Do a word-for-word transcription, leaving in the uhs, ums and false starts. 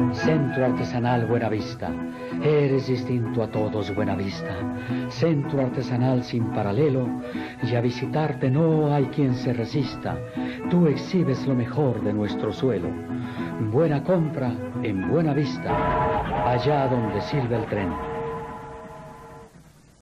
Centro Artesanal Buenavista. Eres distinto a todos, Buenavista. Centro artesanal sin paralelo, y a visitarte no hay quien se resista. Tú exhibes lo mejor de nuestro suelo. Buena compra en Buenavista, allá donde sirve el tren.